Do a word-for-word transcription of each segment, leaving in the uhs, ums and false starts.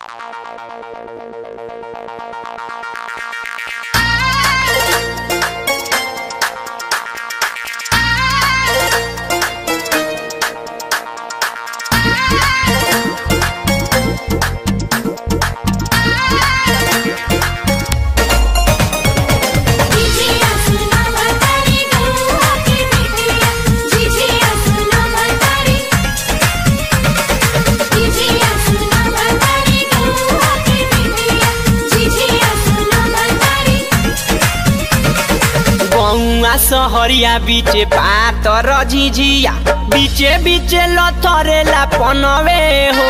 सहरिया बीचे पातर झिझिया बीचे बीचे लथरेला पनवे हो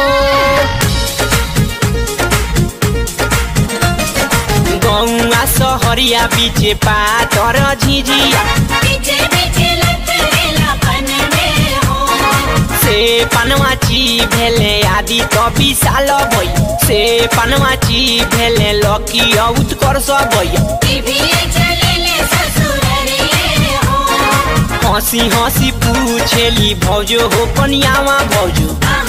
गौआ सहरिया बीचे पातर झिझिया बीचे बीचे लथरेला पनवे हो से पनवाची भेले आदि तो विशाल भई से पनवाची भेले लकी उत्कर्ष भई हसी हसी पूछेली भौजो हो पनियावा भौजो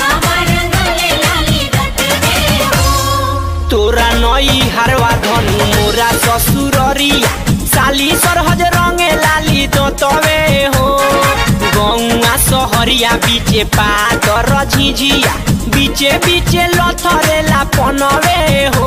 तोरा नई हरवा धनु मोरा ससुररिया साली सरहज रंगे लाली दतवे हो गौआ सहरिया बीचे पातर झिझिया बीचे बीचे लथरेला पनवे हो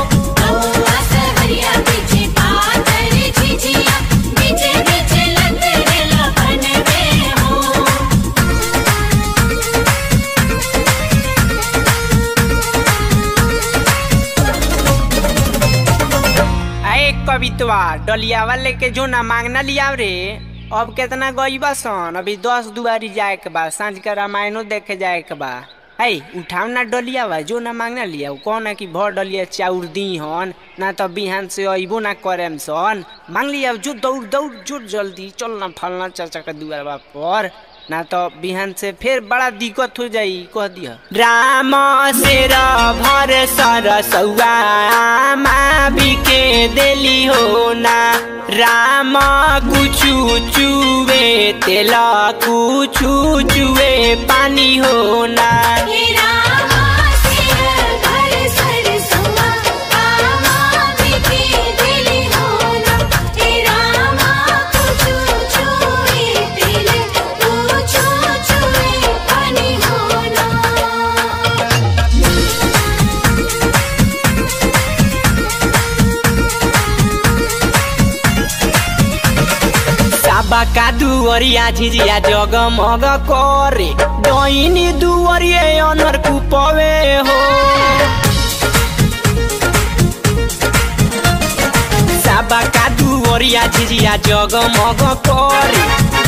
कवितवा डलिया वाले के जो ना मांगना लिया रे अब कितना गईबा सन अभी दस दुआरी जाए के बा सांझ का रामायणो देखे जाए के बा है उठाओ ना डलिया बा जो ना मांगना लिया कौन है कि भर डलिया चाउर दी हन ना तो बिहान से अबो ना करेम सन मांग लिया जो दौड़ दौड़ जो जल्दी चल ना फलना चाचा का दुआर पर ना तो बिहान से फिर बड़ा दिक्कत हो जाई कह दिया राम शेर भर सरसौआ माँ बिके देली हो ना राम कुछू चुवे तेल कुछू चुवे पानी हो ना बाका दुवरिया झिझिया जगमग करे डईनी दुवरिया अनर कुपवे हो साबाका दुवरिया झिझिया जगमग करे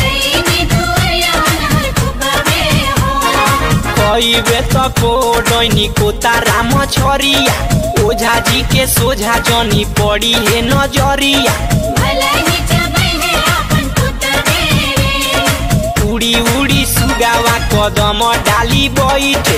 कईबे तको डईनी को ताराम छरिया ओझा जी के सोझा जनी पड़ी है नजरिया उड़ी उड़ी सुगावा कदम डाली बैठे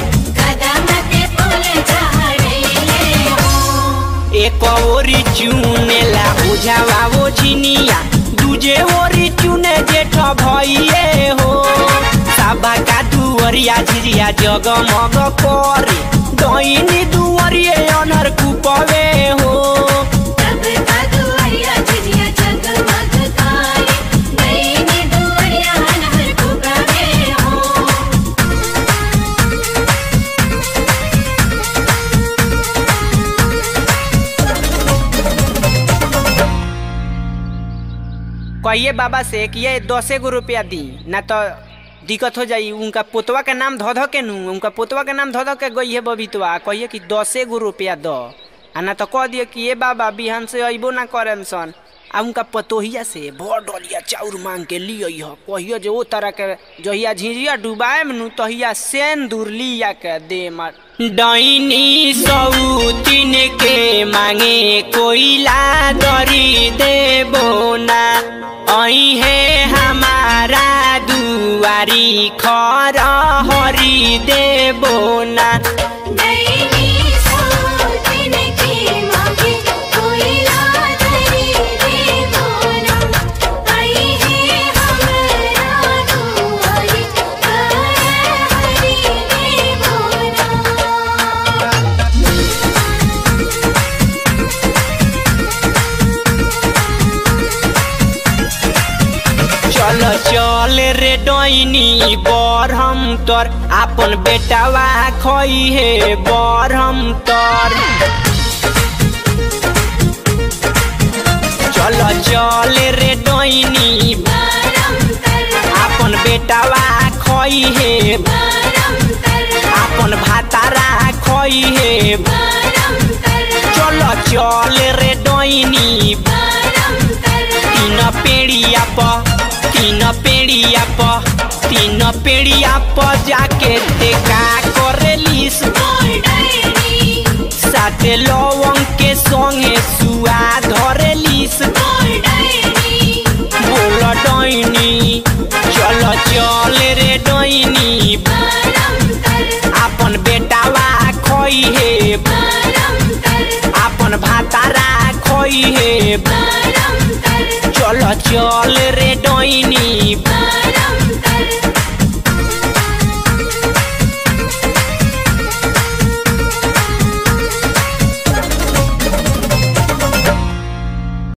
एक ओरी चुनेला ओझावा वो झिनिया दूजे ओरी चुने जेठ भइए हो साबा का दुवरिया झिझिया जगमग करे डईनी दुवरिया अनर कुपवे हो कहिए बाबा से कि ये दसे गो रुपया दी ना तो दिक्कत हो जाई उनका पोतवा के नाम धो धो के नू उनका पोतवा के नाम धो धो के गई है बबीतवा कहिए कि दसे गो रुपया दो आ ना तो कह दिए कि ये बाबा बिहान से अबो ना करेम सन आ उनका पतोहिया से भर डलिया चाउर मांग के लियो कहिए जो ओ तरह के जहिया झिझिया डुबाए नू तहिया सेन दूर लिया के दे मार डईनी सौतीन के मांगे कोइला दरी देबो ना आई है हमारा दुआरी खर हरी देबो ना रे डोइनी बरहम तोर अपन बेटावा खोई है बरहम तोर चलो चल रे डोइनी अपन बेटावा खोई है अपन भातारा खोई है चलो चल रे डोइनी तीन पेड़िया प तीन पेड़िया प तीन पेड़िया प जाके देखा करेलिस साथे लवंग के संगे सुआ धरेलिस बोल डोइनी चलो चल रे डोइनी अपन बेटावा खोई है अपन भातारा खोई है चलो चल